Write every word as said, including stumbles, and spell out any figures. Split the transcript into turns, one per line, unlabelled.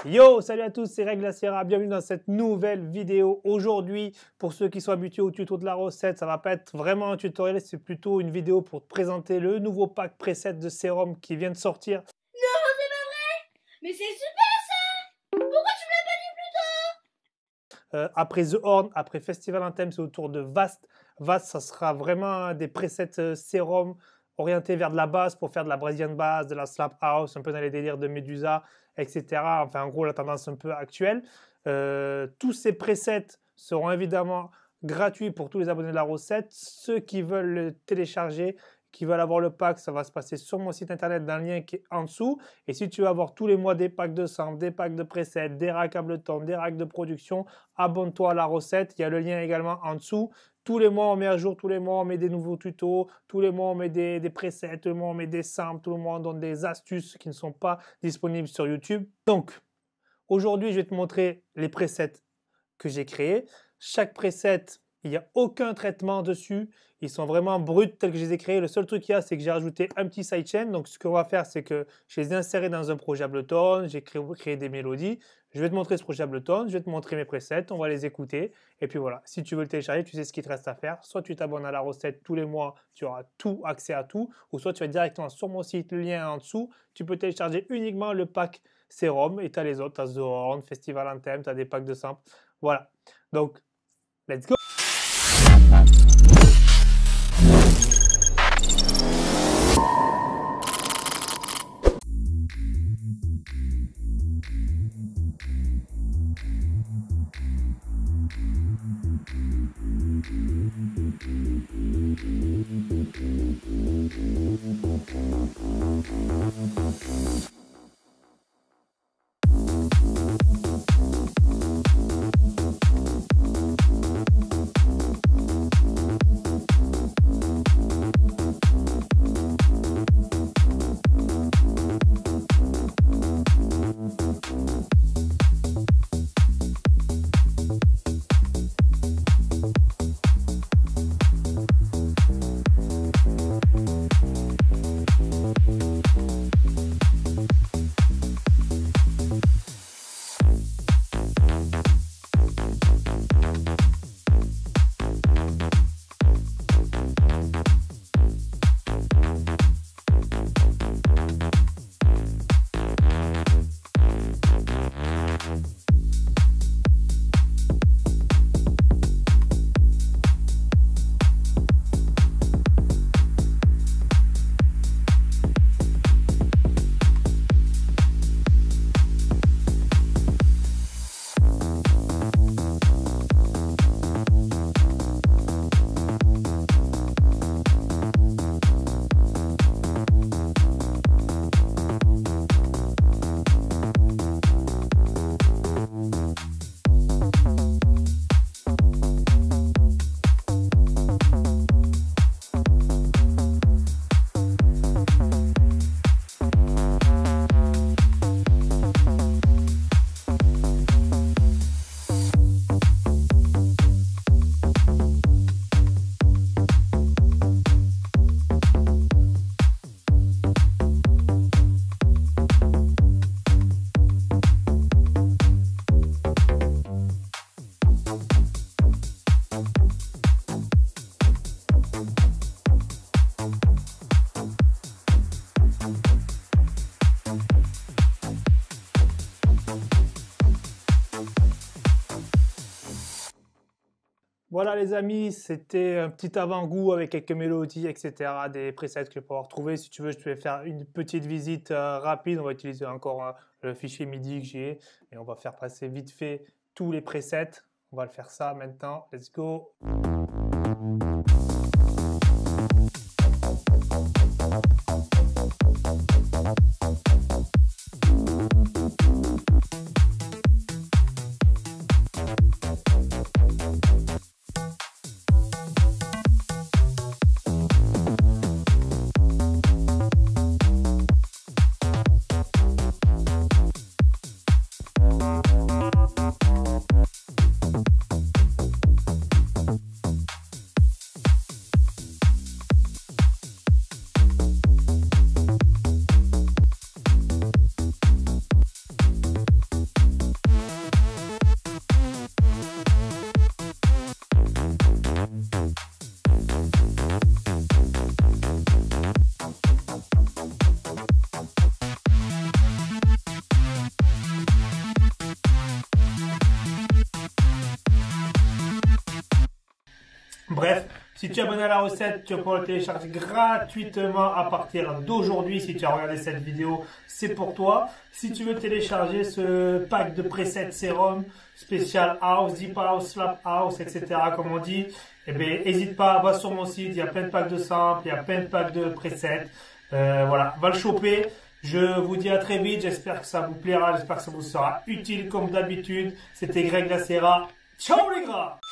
Yo, salut à tous, c'est Reg Sierra, bienvenue dans cette nouvelle vidéo. Aujourd'hui, pour ceux qui sont habitués au tuto de la recette, ça va pas être vraiment un tutoriel, c'est plutôt une vidéo pour te présenter le nouveau pack preset de sérum qui vient de sortir.
Non, c'est pas vrai! Mais c'est super ça! Pourquoi tu me l'as pas dit plus tôt?
Euh, après The Horn, après Festival Anthem, c'est au tour de Vast. Vast, ça sera vraiment des presets euh, sérum orientés vers de la basse pour faire de la Brazilian bass, de la slap house, un peu dans les délires de Medusa, et cetera. Enfin, en gros, la tendance un peu actuelle. Euh, tous ces presets seront évidemment gratuits pour tous les abonnés de la recette. Ceux qui veulent le télécharger, qui veulent avoir le pack, ça va se passer sur mon site internet dans le lien qui est en dessous. Et si tu veux avoir tous les mois des packs de samples, des packs de presets, des racks Ableton, des racks de production, abonne-toi à la recette. Il y a le lien également en dessous. Tous les mois, on met à jour, tous les mois, on met des nouveaux tutos, tous les mois, on met des, des presets, tous les mois, on met des samples, tous les mois, on donne des astuces qui ne sont pas disponibles sur YouTube. Donc, aujourd'hui, je vais te montrer les presets que j'ai créés. Chaque preset, il n'y a aucun traitement dessus. Ils sont vraiment bruts tels que je les ai créés. Le seul truc qu'il y a, c'est que j'ai rajouté un petit sidechain. Donc, ce qu'on va faire, c'est que je les ai insérés dans un projet Ableton. J'ai créé, créé des mélodies. Je vais te montrer ce projet Ableton. Je vais te montrer mes presets. On va les écouter. Et puis voilà, si tu veux le télécharger, tu sais ce qu'il te reste à faire. Soit tu t'abonnes à la recette tous les mois, tu auras tout, accès à tout. Ou soit tu vas directement sur mon site, le lien en dessous. Tu peux télécharger uniquement le pack sérum. Et tu as les autres. Tu as The Horn, Festival Anthem, tu as des packs de samples. Voilà. Donc, let's go! Voilà les amis, c'était un petit avant-goût avec quelques mélodies, et cetera. Des presets que je vais pouvoir retrouver. Si tu veux, je te vais faire une petite visite euh, rapide. On va utiliser encore euh, le fichier MIDI que j'ai et on va faire passer vite fait tous les presets. On va le faire ça maintenant. Let's go. Bref, si tu es abonné à la recette, tu vas pouvoir le télécharger gratuitement à partir d'aujourd'hui. Si tu as regardé cette vidéo, c'est pour toi. Si tu veux télécharger ce pack de presets sérum spécial house, deep house, slap house, et cetera comme on dit, eh bien, n'hésite pas, va sur mon site, il y a plein de packs de samples, il y a plein de packs de presets. Euh, voilà, va le choper. Je vous dis à très vite, j'espère que ça vous plaira, j'espère que ça vous sera utile comme d'habitude. C'était Greg Lacera. Ciao les gars!